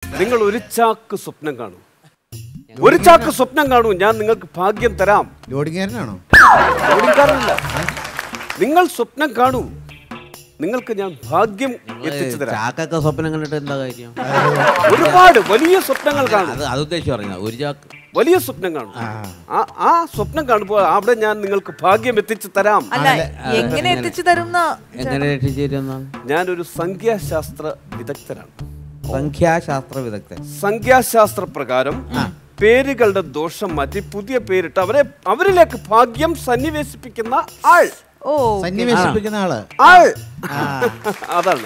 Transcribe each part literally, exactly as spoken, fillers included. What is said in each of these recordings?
നിങ്ങൾ ഒരു ചാക്ക് സ്വപ്നം കാണും, ഒരു ചാക്ക് സ്വപ്നം കാണൂ, ഞാൻ നിങ്ങൾക്ക് ഭാഗ്യം തരാം. ലോഡിങ്ങാരനാണോ? ലോഡിങ്ങാരനല്ല, നിങ്ങൾ സ്വപ്നം കാണൂ, നിങ്ങൾക്ക് ഞാൻ ഭാഗ്യം എത്തിച്ചു തരാം. ചാക്കൊക്കെ സ്വപ്നം കണ്ടിട്ട് എന്താ കാര്യം? ഒരുപാട് വലിയ സ്വപ്നങ്ങൾ കാണും. അത് ഉദ്ദേശിച്ച് പറഞ്ഞ ഒരു ചാക്ക് വലിയ സ്വപ്നം കാണും. ആ സ്വപ്നം കാണുമ്പോൾ അവിടെ ഞാൻ നിങ്ങൾക്ക് ഭാഗ്യം എത്തിച്ചു തരാം. എങ്ങനെ എത്തിച്ചു തരും? എങ്ങനെ എത്തിച്ചു തരുന്ന? ഞാനൊരു സംഖ്യാശാസ്ത്ര വിദഗ്ധനാണ്. സംഖ്യാശാസ്ത്ര വിദഗ്ധൻ. സംഖ്യാശാസ്ത്ര പ്രകാരം പേരുകളുടെ ദോഷം മാറ്റി പുതിയ പേരിട്ട് അവരെ അവരിലേക്ക് ഭാഗ്യം സന്നിവേശിപ്പിക്കുന്ന ആൾ. ഓ, സന്നിവേശിപ്പിക്കുന്ന ആള് ആൾ അതാണ്.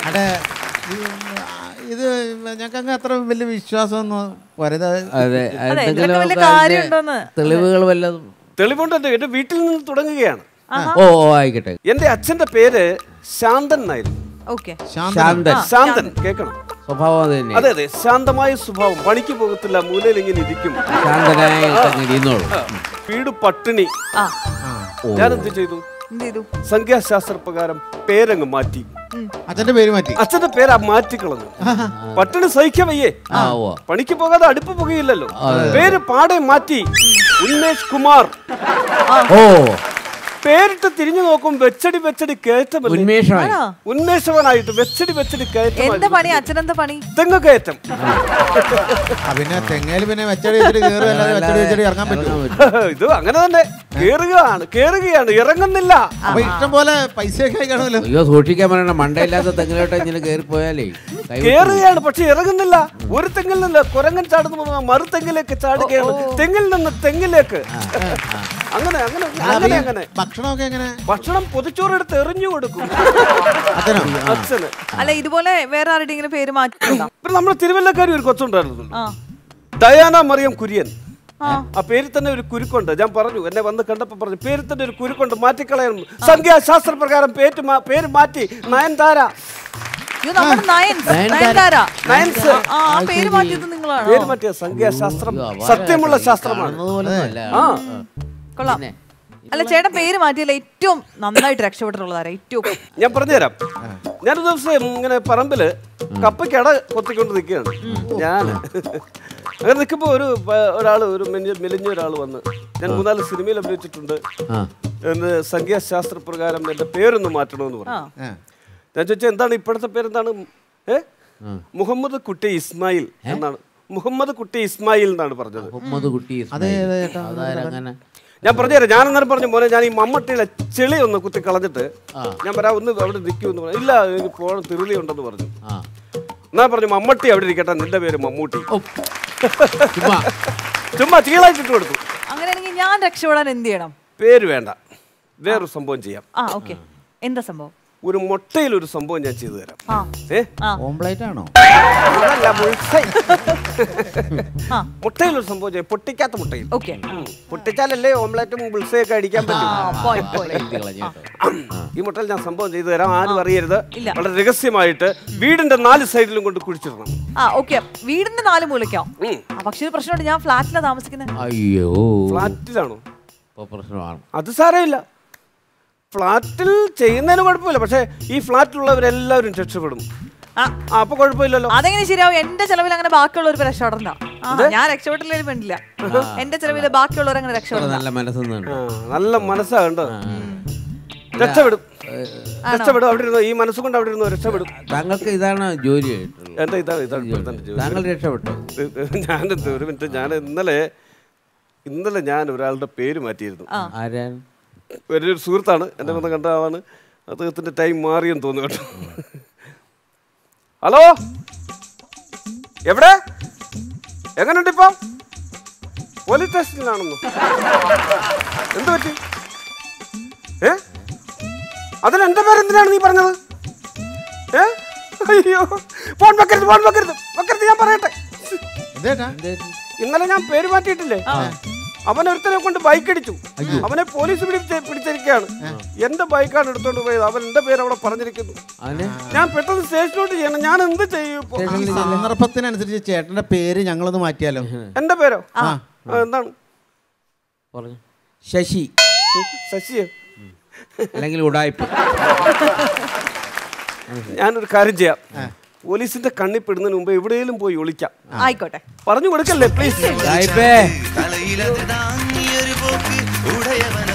ഇത് ഞങ്ങൾക്ക് അത്ര വലിയ വിശ്വാസമൊന്നും പോരത്. തെളിവുകൾ വല്ലതും? തെളിവുണ്ട്. എന്റെ വീട്ടിൽ നിന്ന് തുടങ്ങുകയാണ്. ഓ ആയിക്കോട്ടെ. എന്റെ അച്ഛന്റെ പേര് ശാന്തൻ എന്നായിരുന്നു. ശാന്തൻ കേൾക്കണം. സ്വഭാവം അതെ അതെ, ശാന്തമായ സ്വഭാവം, പണിക്ക് പോകത്തില്ല, മൂലയിൽ ഇങ്ങനെ ഇരിക്കും, വീട് പട്ടിണി. ഞാൻ എന്ത് ചെയ്തു? സംഖ്യാശാസ്ത്ര പ്രകാരം പേരങ്ങ് മാറ്റി. അച്ഛന്റെ പേര് മാറ്റി. അച്ഛന്റെ പേര് മാറ്റിക്കളഞ്ഞു. പട്ടിണി സഹിക്കാൻ വയ്യേ, പണിക്ക് പോകാതെ അടുപ്പ് പുകയില്ലല്ലോ. പേര് പാടെ മാറ്റി. ഉന്മേഷ് കുമാർ. ഓ, പേരിട്ട് തിരിഞ്ഞു നോക്കും വെച്ചടി വെച്ചടി കയറ്റം. ഉന്മേഷവനായിട്ട് വെച്ചടി വെച്ചടി കയറ്റം. തെങ്ങ് കയറ്റം. പിന്നെ തെങ്ങേല് പിന്നെ വെച്ചടി ഇറങ്ങാൻ പറ്റും. ഇത് അങ്ങനെ തന്നെ കേറുകയാണ് കേറുകയാണ് ഇറങ്ങുന്നില്ല. അപ്പൊ ഇഷ്ടം പോലെ പൈസയൊക്കെ ആയി കാണുമല്ലോ. അയ്യോ, സൂക്ഷിക്കാൻ പറയണ, മണ്ടയില്ലാത്ത തെങ്ങിലോട്ട് ഇങ്ങനെ കയറി പോയാലേ. കേറുകയാണ് പക്ഷെ ഇറങ്ങുന്നില്ല. ഒരു തെങ്ങിൽ നിന്ന് കുരങ്ങൻ ചാടുന്ന മറു തെങ്ങിലേക്ക് ചാടുകയാണ്, തെങ്ങിൽ നിന്ന് തെങ്ങിലേക്ക്. അങ്ങനെ അങ്ങനെ അങ്ങനെ അങ്ങനെ ഭക്ഷണമൊക്കെ എങ്ങനെ? ഭക്ഷണം പൊതിച്ചോറെടുത്ത് എറിഞ്ഞു കൊടുക്കും അച്ഛന്. അല്ല, ഇതുപോലെ വേറെ ആരുടെയെങ്കിലും പേര് മാറ്റി? നമ്മുടെ തിരുവല്ലക്കാരി ഒരു കൊച്ചുണ്ടായിരുന്നു, ഡയാന മറിയം കുര്യൻ. ആ പേരിൽ തന്നെ ഒരു കുരുക്കുണ്ട്. ഞാൻ പറഞ്ഞു, എന്നെ വന്ന് കണ്ടപ്പോ പറഞ്ഞു പേരിൽ തന്നെ ഒരു കുരുക്കുണ്ട്, മാറ്റിക്കളയണം. സംഖ്യാശാസ്ത്ര പ്രകാരം പേര് മാറ്റി നയൻതാര. പേര് മാറ്റിയ സംഖ്യാശാസ്ത്രം സത്യമുള്ള ശാസ്ത്രമാണ്. കൊള്ളാം. അല്ല, ചേട്ടൻ പേര് മാറ്റിയല്ല ഏറ്റവും നന്നായിട്ട് രക്ഷപ്പെട്ടിട്ടുള്ളതാരാ? ഏറ്റവും ഞാൻ പറഞ്ഞുതരാം. ഞാനൊരു ദിവസം ഇങ്ങനെ പറമ്പില് കപ്പയ്ക്കട കൊത്തിക്കൊണ്ട് നിൽക്കുകയാണ്. ഞാൻ അങ്ങനെ നിൽക്കുമ്പോ ഒരു ഒരാള് ഒരു മെലിഞ്ഞ ഒരാൾ വന്ന്, ഞാൻ മൂന്നാല് സിനിമയിൽ അഭിനയിച്ചിട്ടുണ്ട്, എന്ന് സംഖ്യാശാസ്ത്ര പ്രകാരം എന്റെ പേരൊന്ന് മാറ്റണമെന്ന് പറഞ്ഞു. ഞാൻ ചോദിച്ചാൽ എന്താണ് ഇപ്പോഴത്തെ പേരെന്താണ്? ഏ മുഹമ്മദ് കുട്ടി ഇസ്മായിൽ എന്നാണ്. മുഹമ്മദ് കുട്ടി ഇസ്മായിൽ എന്നാണ് പറഞ്ഞത്. ഞാൻ പറഞ്ഞുതരാം. ഞാൻ അന്നേരം പറഞ്ഞു, മോനെ ഞാൻ ഈ മമ്മട്ടിയുടെ ചെളി ഒന്ന് കുത്തി കളഞ്ഞിട്ട് ഞാൻ പറയാം ഒന്ന് അവിടെ നിൽക്കുമെന്ന് പറഞ്ഞു. ഇല്ല, എനിക്ക് പോകണം, തിരുളി ഉണ്ടെന്ന് പറഞ്ഞു. എന്നാ പറഞ്ഞു മമ്മട്ടി അവിടെ ഇരിക്കട്ടെ, നിന്റെ പേര് മമ്മൂട്ടി. ചുമ്മാ ചീളായിട്ടിട്ട് കൊടുത്തു. അങ്ങനെയാണെങ്കിൽ ഞാൻ രക്ഷപ്പെടാൻ എന്ത് ചെയ്യണം? പേര് വേണ്ട, വേറൊരു സംഭവം ചെയ്യാം. എന്താ സംഭവം? ഒരു മുട്ടയിൽ ഒരു സംഭവം ഞാൻ ചെയ്തു തരാം. ഓംപ്ലേറ്റ് ആണോ? മുട്ടയിൽ ഒരു സംഭവം ചെയ്യാം. പൊട്ടിക്കാത്ത മുട്ടയിൽ. പൊട്ടിച്ചാലല്ലേ ഓംപ്ലേറ്റും ബുൾസയൊക്കെ അടിക്കാൻ പറ്റും. ഈ മുട്ടയിൽ ഞാൻ സംഭവം ചെയ്തു തരാം. ആരും അറിയരുത്. വളരെ രഹസ്യമായിട്ട് വീടിന്റെ നാല് സൈഡിലും കൊണ്ട് കുഴിച്ചിടണം. വീടിന്റെ നാല് മൂലയ്ക്കോ? പക്ഷേ പ്രശ്നമുണ്ട്, ഞാൻ ഫ്ലാറ്റിലാണ് താമസിക്കുന്നത്. അയ്യോ, ഫ്ലാറ്റിലാണോ? പ്രശ്നമാണ്. അത് സാരമില്ല, ഫ്ലാറ്റിൽ ചെയ്യുന്നതിന് കുഴപ്പമില്ല. പക്ഷെ ഈ ഫ്ലാറ്റിലുള്ളവരെല്ലാവരും രക്ഷപ്പെടും. അപ്പൊ കുഴപ്പമില്ലല്ലോ. അതെങ്ങനെ ശരിയാവും? എന്റെ ചെലവിൽ അങ്ങനെ ബാക്കിയുള്ളവർ രക്ഷപ്പെടണ്ട. ഞാൻ രക്ഷപ്പെട്ടില്ലേലും വേണ്ടില്ല, എന്റെ ചെലവിൽ ബാക്കിയുള്ളവർ അങ്ങനെ രക്ഷപ്പെടും. നല്ല മനസ്സൊന്നും നല്ല മനസ്സാകണ്ടോ? രക്ഷപ്പെടും, രക്ഷപ്പെടും. അവിടെ ഇരുന്നോ, ഈ മനസ്സുകൊണ്ട് അവിടെ ഇരുന്നോ, രക്ഷപ്പെടും. താങ്കൾക്ക് ഇതാണ് ജോലി? എന്താ ഇതാണ് ഇതാണ് താങ്കൾ രക്ഷപ്പെട്ടു? ഞാൻ ഒരു മിനിറ്റ്, ഞാൻ ഇന്നലെ ഇന്നലെ ഞാൻ ഒരാളുടെ പേര് മാറ്റിയിരുന്നു. ആരാണ്? വലിയൊരു സുഹൃത്താണ്, എന്നെ വന്ന് കണ്ട ആളാണ്. അദ്ദേഹത്തിന്റെ ടൈം മാറിയെന്ന് തോന്നുന്നു കേട്ടോ. ഹലോ, എവിടെ? എങ്ങനെയുണ്ട് ഇപ്പം? പോലീസ് സ്റ്റേഷനിലാണെന്നോ? എന്ത് പറ്റി? ഏ അതിന് എന്റെ പേരെന്തിനാണ് നീ പറഞ്ഞത്? ഏ അയ്യോ, ഫോൺ വെക്കരുത്, ഫോൺ വെക്കരുത്, വെക്കരുത്, ഞാൻ പറയട്ടെ. ഇന്നലെ ഞാൻ പേര് മാറ്റിയിട്ടില്ലേ, അവനൊരുത്തനെ കൊണ്ട് ബൈക്ക് അടിച്ചു. അവനെ പോലീസ് പിടിച്ചിരിക്കുകയാണ്. എന്റെ ബൈക്കാണ് എടുത്തോണ്ട് പോയത്. അവൻ എന്റെ പേര് അവിടെ പറഞ്ഞിരിക്കുന്നു. ഞാൻ പെട്ടെന്ന് സ്റ്റേഷനിലോട്ട് ചെയ്യണം. ഞാൻ എന്ത് ചെയ്യും? സന്ദർഭത്തിനനുസരിച്ച് ചേട്ടന്റെ പേര് ഞങ്ങളൊന്ന് മാറ്റിയാലോ? എന്റെ പേരോ? എന്താണ്? ശശി. ശശിയോ? അല്ലെങ്കിൽ ഉടായ്പ. ഞാനൊരു കാര്യം ചെയ്യാം. പോലീസിന്റെ കണ്ണി പെടുന്നതിന് മുമ്പ് എവിടെയെങ്കിലും പോയി ഒളിക്കാം. ആയിക്കോട്ടെ, പറഞ്ഞു കൊടുക്കല്ലേ പ്ലീസ്. സായിപ്പേ തലയിലത് താങ്ങിയൊരു പോക്ക് ഉടയവന